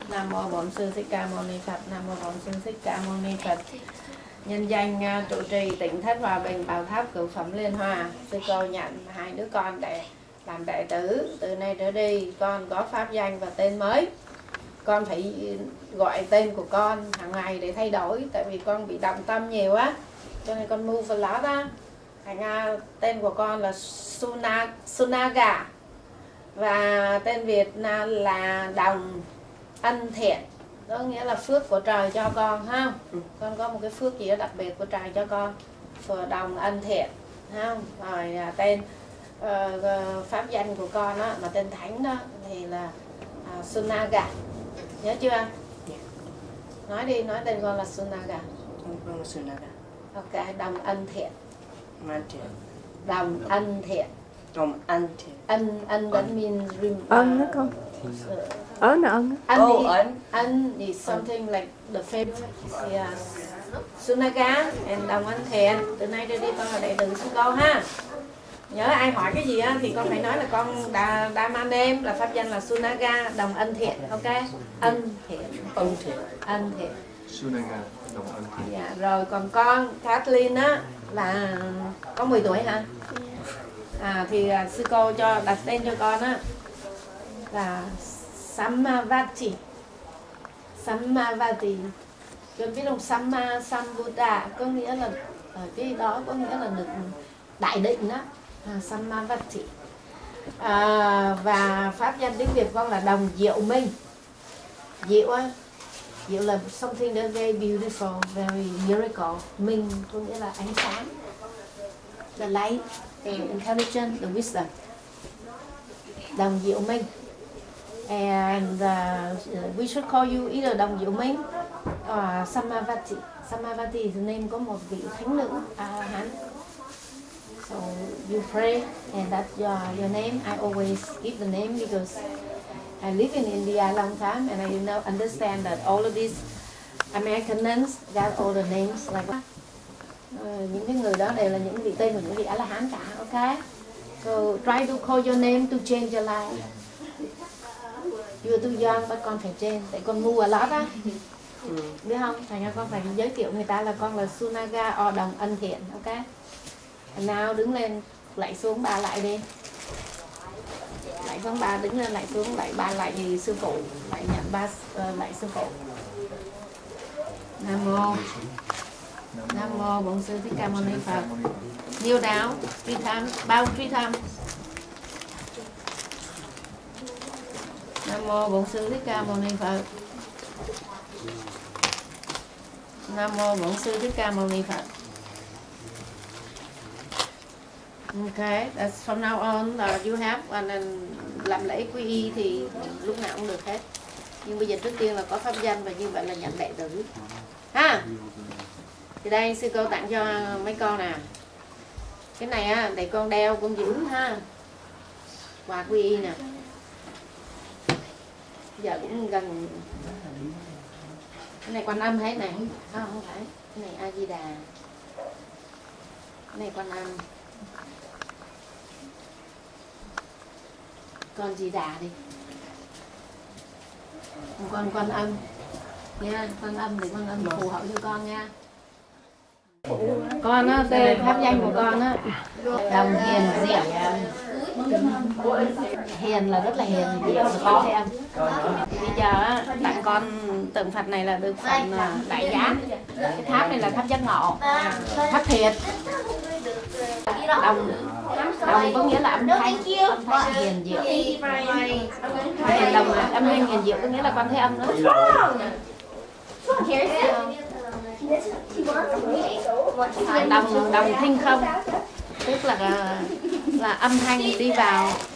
Nam mô Bổn Sư Thích Ca Mâu Ni Phật. Nam mô Bổn Sư Thích Ca Mâu Ni Phật. Nhân danh trụ trì Tỉnh Thất Hòa Bình Bảo Tháp Cửu Phẩm Liên Hoa, sư cô nhận 2 đứa con để làm đệ tử. Từ nay trở đi con có pháp danh và tên mới. Con phải gọi tên của con hàng ngày để thay đổi, tại vì con bị động tâm nhiều á, cho nên con move a lot á. Thành ra tên của con là Sunaga, và tên Việt là Đồng Ân Thiện, đó nghĩa là phước của trời cho con ha. Con có một cái phước gì đó đặc biệt của trời cho con, Phật Đồng Ân Thiện ha. Rồi tên pháp danh của con đó, mà tên thánh đó thì là Sunaga, nhớ chưa? Nói đi, nói tên con là Sunaga. Con là Sunaga. Ok, Đồng Ân Thiện. Đồng Ân Thiện. Đồng Ân Thiện. Ân that means ân đó con. Ân là ân. Ân is something like the favorite. Yeah. Sunaga and Đồng Ân Thiện. Từ nay trở đi con là đệ tử sư cô ha. Nhớ ai hỏi cái gì á thì con phải nói là con đã mang đêm là pháp danh là Sunaga Đồng Ân Thiện, ok? Ân Thiện. Ân Thiện. Ân Thiện. Sunaga Đồng Ân Thiện. Dạ, rồi còn con Kathleen á là có 10 tuổi hả? Thì sư cô cho đặt tên cho con á là Samavati. Samavati. Con biết không? Sambuddha có nghĩa là cái đó có nghĩa là được đại định đó. Samavati. Và pháp danh tiếng Việt con là Đồng Diệu Minh. Diệu á, diệu là something that very beautiful, very miracle. Minh có nghĩa là ánh sáng, the light, the intelligence, the wisdom. Đồng Diệu Minh. And we should call you either Đồng Diệu Minh or Samavati. Samavati is the name của một vị thánh nữ Hanh. So you pray and that's your name. I always give the name because I live in India a long time and I understand that all of these American nuns got all the names like that. Những cái người đó đều là những vị tên của những vị A-la-hán cả, ok? So try to call your name to change your life. You're too young but con phải change, tại con ngu a lot á. Biết không? Thành ra con phải giới thiệu người ta là con là Sunaga or Đồng Ân Thiện, ok? Nào đứng lên, lại xuống, ba lại đi. Lại xuống ba, đứng lên lại xuống, lại ba lại thì sư phụ, lại nhận ba lại sư phụ. Nam mô Nam mô Bổn Sư Thích Ca Mâu Ni Phật. Kneel down 3 times, bow 3 times. Nam mô Bổn Sư Thích Ca Mâu Ni Phật. Nam mô Bổn Sư Thích Ca Mâu Ni Phật. Okay, that's from now on you have, and then làm lễ quy y thì lúc nào cũng được hết. Nhưng bây giờ trước tiên là có pháp danh và như vậy là nhận đệ tử. Ha. Thì đây sư cô tặng cho mấy con nè. Cái này á để con đeo con giữ ha. Quà quy y nè. Giờ cũng gần. Cái này Quan Âm hết này. Không phải. Cái này A Di Đà. Cái này Quan Âm. Con Di Đà đi. Con Quan Âm nha, Quan Âm để Quan Âm phù hộ cho con nha. Con á, tên pháp danh của con á Đồng Hiền Diệu. Hiền là rất là hiền, Diệu là có thế âm. Bây giờ á, tặng con tượng Phật này là được Phật Đại Giác. Cái tháp này là tháp Giác Ngộ, tháp thiệt. Đồng có nghĩa là âm thanh hiền diệu. Đồng âm thanh hiền diệu có nghĩa là Quan Thế Âm nữa. Đồng Thinh-Khong tức là âm thanh đi vào